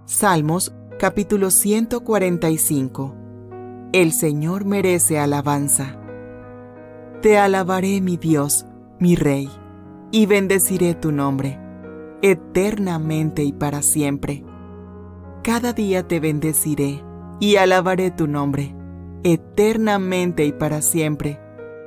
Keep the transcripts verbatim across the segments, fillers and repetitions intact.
Salmos capítulo ciento cuarenta y cinco. El Señor merece alabanza. Te alabaré, mi Dios, mi Rey, y bendeciré tu nombre, eternamente y para siempre. Cada día te bendeciré y alabaré tu nombre, eternamente y para siempre.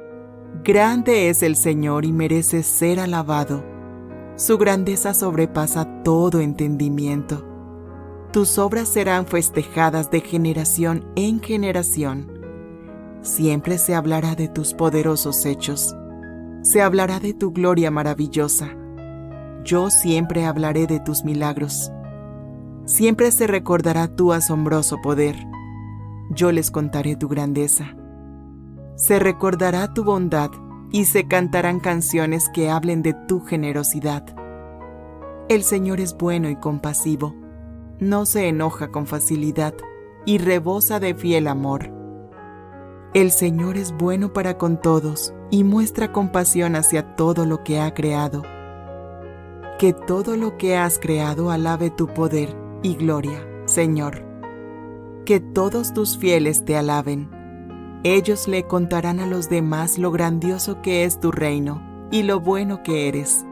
Grande es el Señor y merece ser alabado. Su grandeza sobrepasa todo entendimiento. Tus obras serán festejadas de generación en generación. Siempre se hablará de tus poderosos hechos. Se hablará de tu gloria maravillosa. Yo siempre hablaré de tus milagros. Siempre se recordará tu asombroso poder. Yo les contaré tu grandeza. Se recordará tu bondad y se cantarán canciones que hablen de tu generosidad. El Señor es bueno y compasivo. No se enoja con facilidad y rebosa de fiel amor. El Señor es bueno para con todos y muestra compasión hacia todo lo que ha creado. Que todo lo que has creado alabe tu poder y gloria, Señor. Que todos tus fieles te alaben. Ellos le contarán a los demás lo grandioso que es tu reino y lo bueno que eres.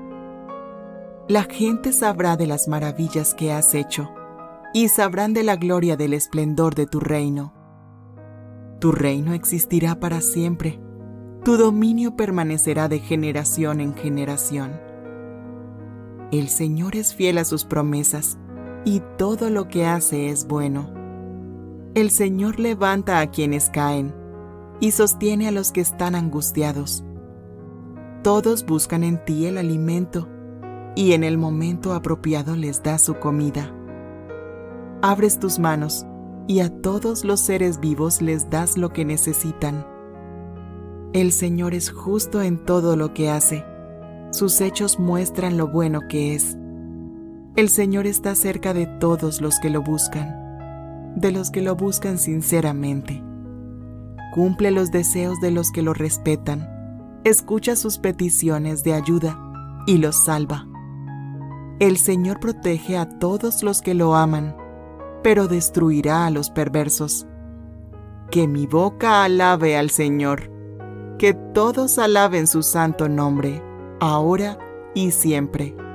La gente sabrá de las maravillas que has hecho y sabrán de la gloria del esplendor de tu reino. Tu reino existirá para siempre. Tu dominio permanecerá de generación en generación. El Señor es fiel a sus promesas y todo lo que hace es bueno. El Señor levanta a quienes caen y sostiene a los que están angustiados. Todos buscan en ti el alimento y en el momento apropiado les das su comida. Abres tus manos y a todos los seres vivos les das lo que necesitan. El Señor es justo en todo lo que hace. Sus hechos muestran lo bueno que es. El Señor está cerca de todos los que lo buscan, de los que lo buscan sinceramente. Cumple los deseos de los que lo respetan, escucha sus peticiones de ayuda y los salva. El Señor protege a todos los que lo aman, pero destruirá a los perversos. Que mi boca alabe al Señor, que todos alaben su santo nombre, ahora y siempre.